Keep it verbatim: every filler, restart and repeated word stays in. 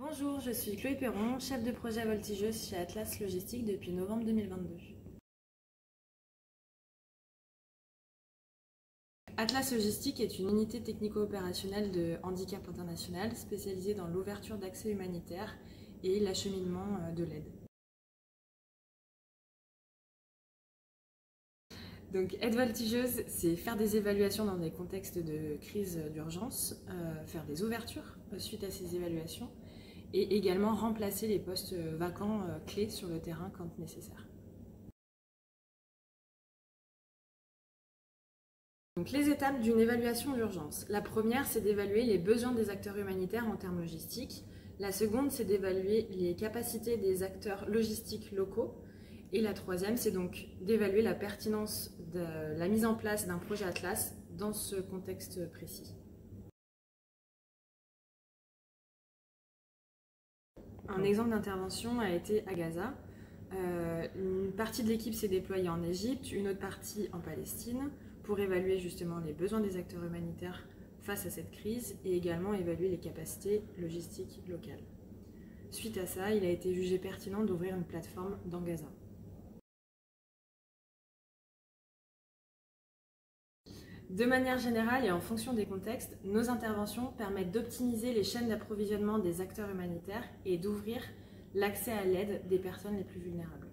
Bonjour, je suis Chloé Perron, chef de projet voltigeuse chez Atlas Logistique depuis novembre deux mille vingt-deux. Atlas Logistique est une unité technico-opérationnelle de handicap international spécialisée dans l'ouverture d'accès humanitaire et l'acheminement de l'aide. Donc, aide voltigeuse, c'est faire des évaluations dans des contextes de crise d'urgence, euh, faire des ouvertures suite à ces évaluations et également remplacer les postes vacants euh, clés sur le terrain quand nécessaire. Donc, les étapes d'une évaluation d'urgence. La première, c'est d'évaluer les besoins des acteurs humanitaires en termes logistiques. La seconde, c'est d'évaluer les capacités des acteurs logistiques locaux. Et la troisième, c'est donc d'évaluer la pertinence de la mise en place d'un projet Atlas dans ce contexte précis. Un exemple d'intervention a été à Gaza. Euh, une partie de l'équipe s'est déployée en Égypte, une autre partie en Palestine, pour évaluer justement les besoins des acteurs humanitaires face à cette crise et également évaluer les capacités logistiques locales. Suite à ça, il a été jugé pertinent d'ouvrir une plateforme dans Gaza. De manière générale et en fonction des contextes, nos interventions permettent d'optimiser les chaînes d'approvisionnement des acteurs humanitaires et d'ouvrir l'accès à l'aide des personnes les plus vulnérables.